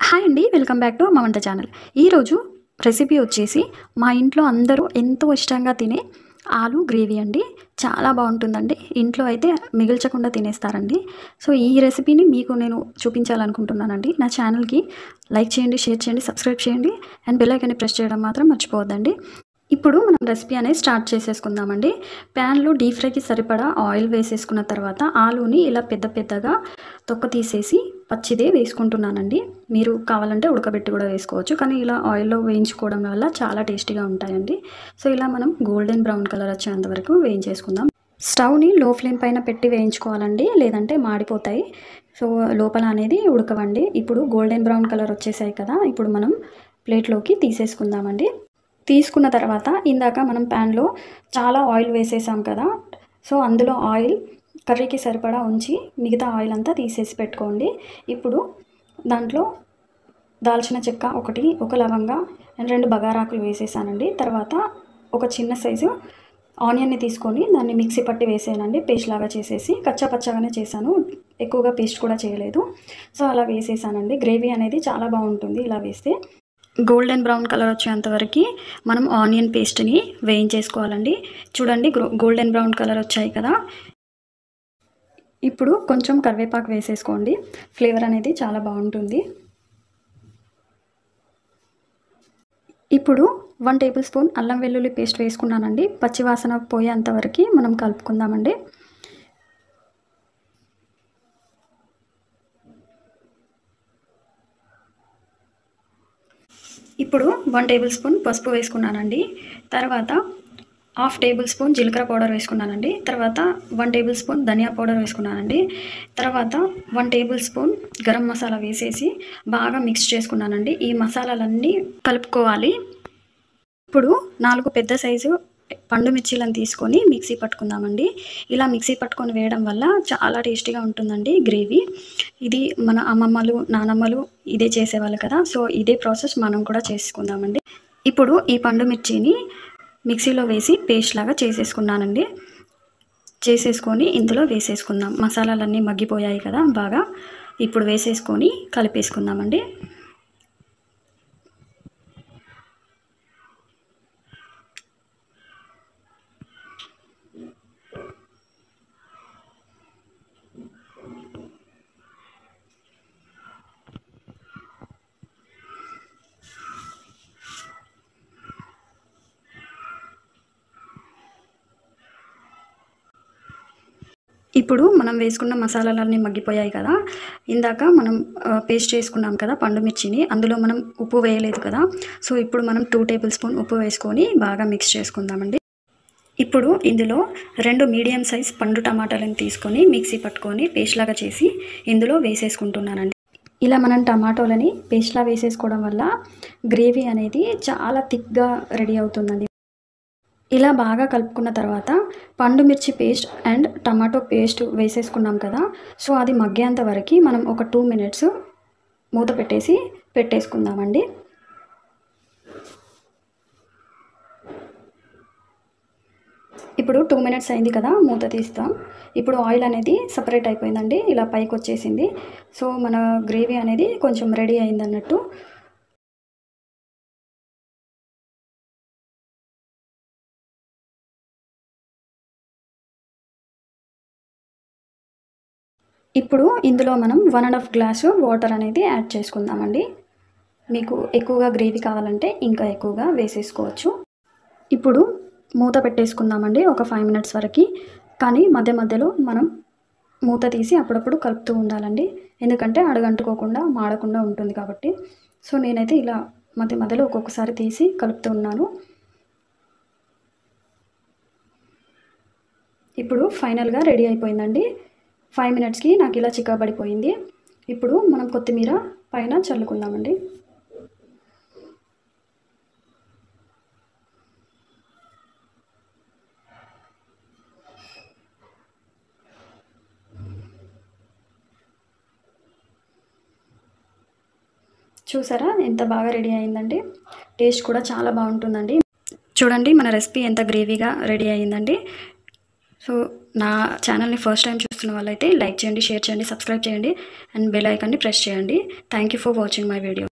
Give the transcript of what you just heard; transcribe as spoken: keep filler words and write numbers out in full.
Hi అండి, welcome back to మా వంట ఛానల్. ఈరోజు రెసిపీ వచ్చేసి మా ఇంట్లో అందరూ ఎంతో ఇష్టంగా తినే ఆలు గ్రేవీ అండి. చాలా బాగుంటుందండి. ఇంట్లో అయితే మిగిల్చకుండా తినేస్తారండి. సో ఈ రెసిపీని మీకు నేను చూపించాలనుకుంటున్నానండి. నా ఛానల్కి లైక్ చేయండి, షేర్ చేయండి, సబ్స్క్రైబ్ చేయండి అండ్ బెల్ ఐకాన్ని ప్రెస్ చేయడం మాత్రం మర్చిపోవద్దండి. ఇప్పుడు మనం రెసిపీ అనేది స్టార్ట్ చేసేసుకుందామండి. ప్యాన్లో డీప్ ఫ్రైకి సరిపడా ఆయిల్ వేసేసుకున్న తర్వాత ఆలూని ఇలా పెద్ద పెద్దగా తొక్క తీసేసి పచ్చిదే వేసుకుంటున్నానండి. మీరు కావాలంటే ఉడకబెట్టి కూడా వేసుకోవచ్చు, కానీ ఇలా ఆయిల్లో వేయించుకోవడం వల్ల చాలా టేస్టీగా ఉంటాయండి. సో ఇలా మనం గోల్డెన్ బ్రౌన్ కలర్ వచ్చేంత వరకు వేయించేసుకుందాం. స్టవ్ని లో ఫ్లేమ్ పైన పెట్టి వేయించుకోవాలండి, లేదంటే మాడిపోతాయి. సో లోపల అనేది ఉడకవండి. ఇప్పుడు గోల్డెన్ బ్రౌన్ కలర్ వచ్చేసాయి కదా, ఇప్పుడు మనం ప్లేట్లోకి తీసేసుకుందామండి. తీసుకున్న తర్వాత ఇందాక మనం ప్యాన్లో చాలా ఆయిల్ వేసేసాం కదా, సో అందులో ఆయిల్ కర్రీకి సరిపడా ఉంచి మిగతా ఆయిల్ అంతా తీసేసి పెట్టుకోండి. ఇప్పుడు దాంట్లో దాల్చిన చెక్క ఒకటి, ఒక లవంగా అండ్ రెండు బగారాకులు వేసేసానండి. తర్వాత ఒక చిన్న సైజు ఆనియన్ని తీసుకొని దాన్ని మిక్సీ పట్టి వేసానండి. పేస్ట్ లాగా చేసేసి కచ్చా పచ్చగానే చేశాను, ఎక్కువగా పేస్ట్ కూడా చేయలేదు. సో అలా వేసేసానండి. గ్రేవీ అనేది చాలా బాగుంటుంది ఇలా వేస్తే. గోల్డెన్ బ్రౌన్ కలర్ వచ్చేంతవరకు మనం ఆనియన్ పేస్ట్ని వేయించేసుకోవాలండి. చూడండి గోల్డెన్ బ్రౌన్ కలర్ వచ్చాయి కదా. ఇప్పుడు కొంచెం కరివేపాకు వేసేసుకోండి, ఫ్లేవర్ అనేది చాలా బాగుంటుంది. ఇప్పుడు వన్ టేబుల్ స్పూన్ అల్లం వెల్లుల్లి పేస్ట్ వేసుకున్నానండి. పచ్చివాసన పోయేంతవరకు మనం కలుపుకుందామండి. ఇప్పుడు వన్ టేబుల్ స్పూన్ పసుపు వేసుకున్నానండి. తర్వాత హాఫ్ టేబుల్ స్పూన్ జీలకర్ర పౌడర్ వేసుకున్నానండి. తర్వాత వన్ టేబుల్ స్పూన్ ధనియా పౌడర్ వేసుకున్నానండి. తర్వాత one tablespoon garam masala వేసేసి బాగా మిక్స్ చేసుకున్నానండి. ఈ మసాలాలన్నీ కలుపుకోవాలి. ఇప్పుడు నాలుగు పెద్ద సైజు పండు మిర్చీలను తీసుకొని మిక్సీ పట్టుకుందామండి. ఇలా మిక్సీ పట్టుకొని వేయడం వల్ల చాలా టేస్టీగా ఉంటుందండి గ్రేవీ. ఇది మన అమ్మమ్మలు, నానమ్మలు ఇదే చేసేవాళ్ళు కదా, సో ఇదే ప్రాసెస్ మనం కూడా చేసుకుందామండి. ఇప్పుడు ఈ పండు మిర్చిని మిక్సీలో వేసి పేస్ట్ లాగా చేసేసుకున్నానండి. చేసేసుకొని ఇందులో వేసేసుకుందాం. మసాలాలన్నీ మగ్గిపోయాయి కదా బాగా, ఇప్పుడు వేసేసుకొని కలిపేసుకుందామండి. ఇప్పుడు మనం వేసుకున్న మసాలాలన్నీ మగ్గిపోయాయి కదా. ఇందాక మనం పేస్ట్ చేసుకున్నాం కదా పండు మిర్చిని, అందులో మనం ఉప్పు వేయలేదు కదా. సో ఇప్పుడు మనం టూ టేబుల్ స్పూన్ ఉప్పు వేసుకొని బాగా మిక్స్ చేసుకుందామండి. ఇప్పుడు ఇందులో రెండు మీడియం సైజ్ పండు టమాటాలను తీసుకొని మిక్సీ పట్టుకొని పేస్ట్ లాగా చేసి ఇందులో వేసేసుకుంటున్నానండి. ఇలా మనం టమాటోలని పేస్ట్లా వేసేసుకోవడం వల్ల గ్రేవీ అనేది చాలా థిక్గా రెడీ అవుతుందండి. ఇలా బాగా కలుపుకున్న తర్వాత పండు మిర్చి పేస్ట్ అండ్ టమాటో పేస్ట్ వేసేసుకున్నాం కదా, సో అది మగ్గేంత వరకు మనం ఒక టూ మినిట్స్ మూత పెట్టేసి పెట్టేసుకుందామండి. ఇప్పుడు టూ మినిట్స్ అయింది కదా, మూత తీస్తాం. ఇప్పుడు ఆయిల్ అనేది సపరేట్ అయిపోయిందండి, ఇలా పైకి వచ్చేసింది. సో మన గ్రేవీ అనేది కొంచెం రెడీ అయింది అన్నట్టు. ఇప్పుడు ఇందులో మనం one and half glass water అనేది యాడ్ చేసుకుందామండి. మీకు ఎక్కువగా గ్రేవీ కావాలంటే ఇంకా ఎక్కువగా వేసేసుకోవచ్చు. ఇప్పుడు మూత పెట్టేసుకుందామండి ఒక ఫైవ్ మినిట్స్ వరకు. కానీ మధ్య మధ్యలో మనం మూత తీసి అప్పుడప్పుడు కలుపుతూ ఉండాలండి, ఎందుకంటే అడగంటుకోకుండా మాడకుండా ఉంటుంది కాబట్టి. సో నేనైతే ఇలా మధ్య మధ్యలో ఒక్కొక్కసారి తీసి కలుపుతూ ఉన్నాను. ఇప్పుడు ఫైనల్గా రెడీ అయిపోయిందండి. ఫైవ్ మినిట్స్కి నాకు ఇలా చిక్కబడిపోయింది. ఇప్పుడు మనం కొత్తిమీర పైన చల్లుకుందామండి. చూసారా ఎంత బాగా రెడీ అయిందండి. టేస్ట్ కూడా చాలా బాగుంటుందండి. చూడండి మన రెసిపీ ఎంత గ్రేవీగా రెడీ అయిందండి. సో నా ఛానల్ని ఫస్ట్ టైం చూసి చూస్తున్న వాళ్ళైతే లైక్ చేయండి, షేర్ చేయండి, సబ్స్క్రైబ్ చేయండి అండ్ బెల్ ఐకాన్ని ప్రెస్ చేయండి. Thank you for watching my video.